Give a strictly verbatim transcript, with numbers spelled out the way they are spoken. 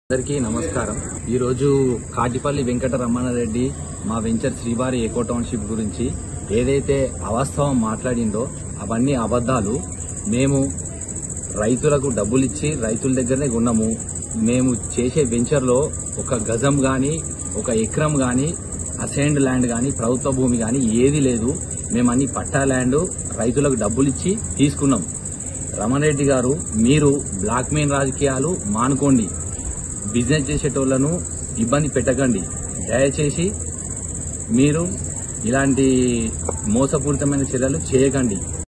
అందరికీ నమస్కారం। ఈ రోజు కాటిపల్లి వెంకట రమణారెడ్డి మా వెంచర్ శ్రీవారి ఎకో టౌన్షిప్ గురించి ఏదైతే అవాస్తవం మాట్లాడిందో అవన్నీ అబద్ధాలు। మేము రైతులకు డబ్బులు ఇచ్చి రైతుల దగ్గరనే కొన్నాము। మేము చేసే వెంచర్ లో ఒక గజం గాని ఒక ఎకరం గాని అసైన్డ్ ల్యాండ్ గాని ప్రభుత్వ భూమి గాని ఏది లేదు। మేము అన్ని పట్టా ల్యాండ్ రైతులకు డబ్బులు ఇచ్చి తీసుకున్నాం। రమణారెడ్డి గారు, మీరు బ్లాక్ మెయిన్ రాజకీయాలు మానుకోండి, బిజినెస్ చేసేటోళ్లను ఇబ్బంది పెట్టకండి। దయచేసి మీరు ఇలాంటి మోసపూరితమైన చర్యలు చేయకండి।